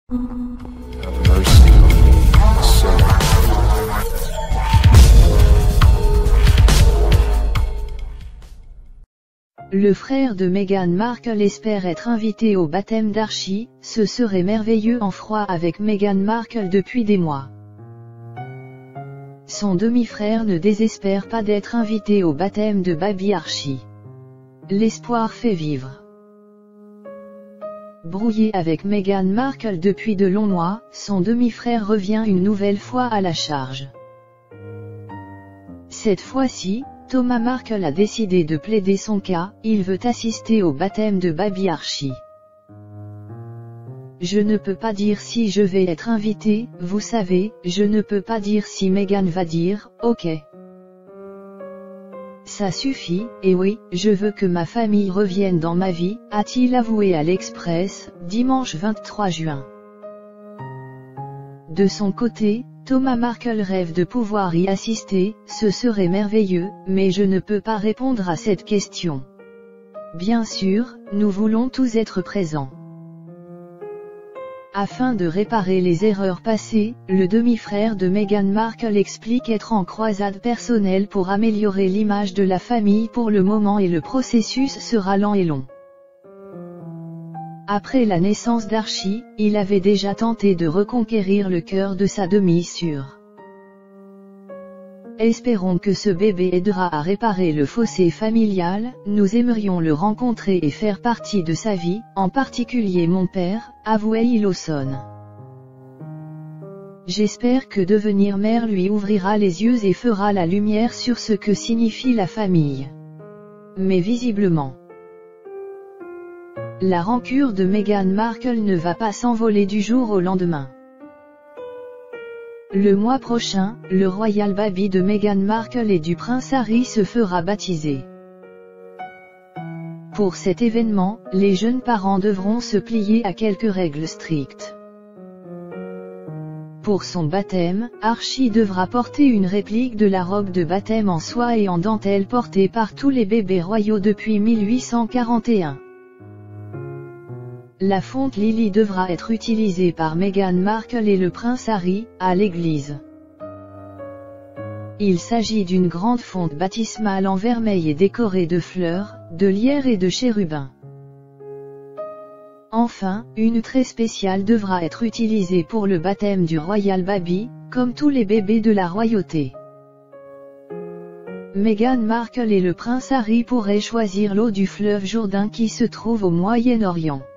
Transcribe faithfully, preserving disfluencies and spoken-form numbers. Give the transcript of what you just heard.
Have mercy on me, sinner. Le frère de Meghan Markle espère être invité au baptême d'Archie, ce serait merveilleux en froid avec Meghan Markle depuis des mois. Son demi-frère ne désespère pas d'être invité au baptême de Baby Archie. L'espoir fait vivre. Brouillé avec Meghan Markle depuis de longs mois, son demi-frère revient une nouvelle fois à la charge. Cette fois-ci, Thomas Markle a décidé de plaider son cas, il veut assister au baptême de Baby Archie. Je ne peux pas dire si je vais être invité, vous savez, je ne peux pas dire si Meghan va dire, ok. Ça suffit, et oui, je veux que ma famille revienne dans ma vie, a-t-il avoué à l'Express, dimanche vingt-trois juin. De son côté, Thomas Markle rêve de pouvoir y assister, ce serait merveilleux, mais je ne peux pas répondre à cette question. Bien sûr, nous voulons tous être présents. Afin de réparer les erreurs passées, le demi-frère de Meghan Markle explique être en croisade personnelle pour améliorer l'image de la famille pour le moment et le processus sera lent et long. Après la naissance d'Archie, il avait déjà tenté de reconquérir le cœur de sa demi-sœur. Espérons que ce bébé aidera à réparer le fossé familial, nous aimerions le rencontrer et faire partie de sa vie, en particulier mon père, avouait Lawson. J'espère que devenir mère lui ouvrira les yeux et fera la lumière sur ce que signifie la famille. Mais visiblement, la rancune de Meghan Markle ne va pas s'envoler du jour au lendemain. Le mois prochain, le Royal Baby de Meghan Markle et du prince Harry se fera baptiser. Pour cet événement, les jeunes parents devront se plier à quelques règles strictes. Pour son baptême, Archie devra porter une réplique de la robe de baptême en soie et en dentelle portée par tous les bébés royaux depuis mille huit cent quarante et un. La fonte Lily devra être utilisée par Meghan Markle et le prince Harry, à l'église. Il s'agit d'une grande fonte baptismale en vermeil et décorée de fleurs, de lierre et de chérubins. Enfin, une très spéciale devra être utilisée pour le baptême du Royal Baby, comme tous les bébés de la royauté. Meghan Markle et le prince Harry pourraient choisir l'eau du fleuve Jourdain qui se trouve au Moyen-Orient.